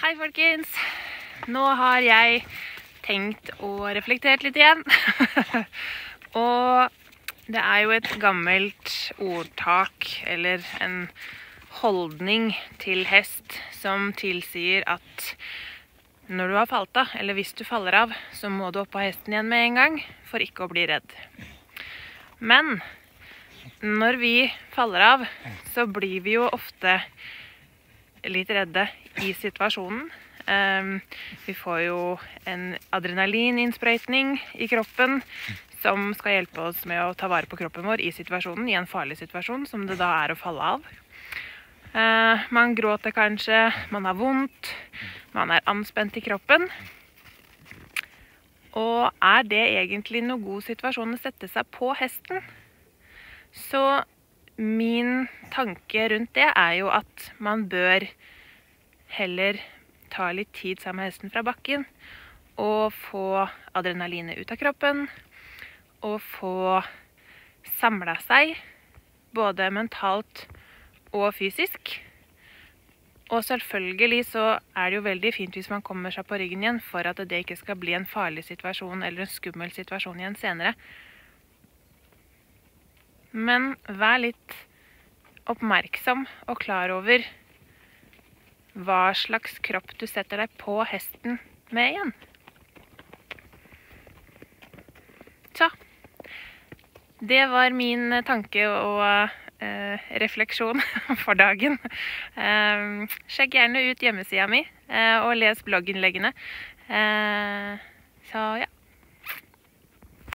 Hei folkens! Nå har jeg tenkt og reflektert litt igjen. Og det er jo et gammelt ordtak, eller en holdning til hest, som tilsier at når du har falt av, eller hvis du faller av, så må du opp på hesten igjen med en gang, for ikke å bli redd. Men når vi faller av, så blir vi jo ofte litt redde i situasjonen. Vi får jo en adrenalininnsprøytning i kroppen som skal hjelpe oss med å ta vare på kroppen vår i situasjonen, i en farlig situasjon som det da er å falle av. Man gråter kanskje, man har vondt, man er anspent i kroppen. Og er det egentlig noen god situasjon å sette seg på hesten? Så min tanke rundt det er jo at man bør heller ta litt tid sammen med hesten fra bakken og få adrenalinet ut av kroppen og få samlet seg både mentalt og fysisk. Og selvfølgelig så er det jo veldig fint hvis man kommer seg på ryggen igjen for at det ikke skal bli en farlig situasjon eller en skummel situasjon igjen senere. Men vær litt oppmerksom og klar over hva slags kropp du setter deg på hesten med igjen. Så, det var min tanke og refleksjon for dagen. Sjekk gjerne ut hjemmesida mi og les blogginnleggene. Så ja.